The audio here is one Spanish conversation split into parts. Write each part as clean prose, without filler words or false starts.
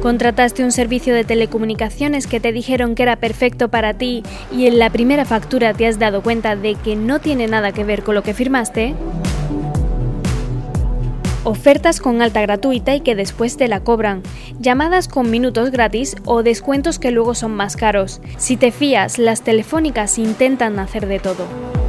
Contrataste un servicio de telecomunicaciones que te dijeron que era perfecto para ti y en la primera factura te has dado cuenta de que no tiene nada que ver con lo que firmaste. Ofertas con alta gratuita y que después te la cobran, llamadas con minutos gratis o descuentos que luego son más caros. Si te fías, las telefónicas intentan hacer de todo.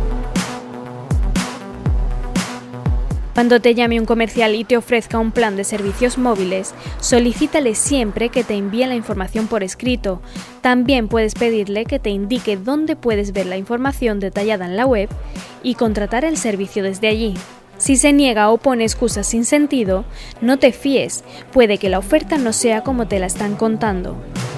Cuando te llame un comercial y te ofrezca un plan de servicios móviles, solicítale siempre que te envíe la información por escrito. También puedes pedirle que te indique dónde puedes ver la información detallada en la web y contratar el servicio desde allí. Si se niega o pone excusas sin sentido, no te fíes, puede que la oferta no sea como te la están contando.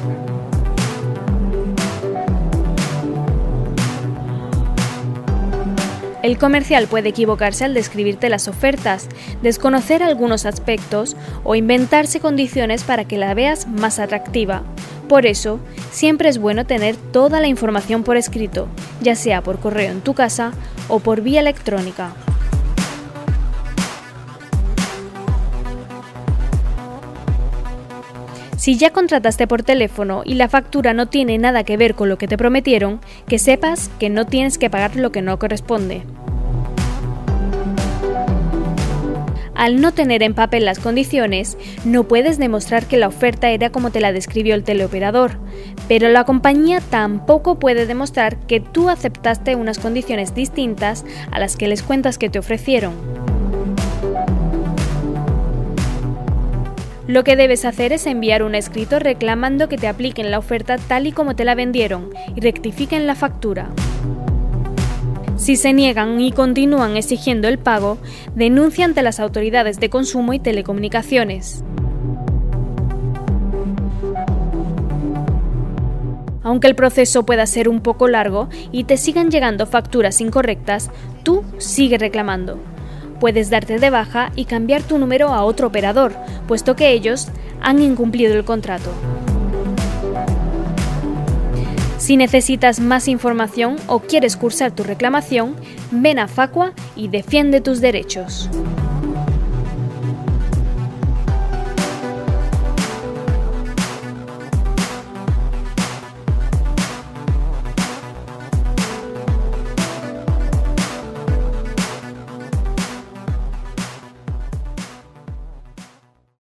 El comercial puede equivocarse al describirte las ofertas, desconocer algunos aspectos o inventarse condiciones para que la veas más atractiva. Por eso, siempre es bueno tener toda la información por escrito, ya sea por correo en tu casa o por vía electrónica. Si ya contrataste por teléfono y la factura no tiene nada que ver con lo que te prometieron, que sepas que no tienes que pagar lo que no corresponde. Al no tener en papel las condiciones, no puedes demostrar que la oferta era como te la describió el teleoperador, pero la compañía tampoco puede demostrar que tú aceptaste unas condiciones distintas a las que les cuentas que te ofrecieron. Lo que debes hacer es enviar un escrito reclamando que te apliquen la oferta tal y como te la vendieron y rectifiquen la factura. Si se niegan y continúan exigiendo el pago, denuncia ante las autoridades de consumo y telecomunicaciones. Aunque el proceso pueda ser un poco largo y te sigan llegando facturas incorrectas, tú sigue reclamando. Puedes darte de baja y cambiar tu número a otro operador, puesto que ellos han incumplido el contrato. Si necesitas más información o quieres cursar tu reclamación, ven a Facua y defiende tus derechos.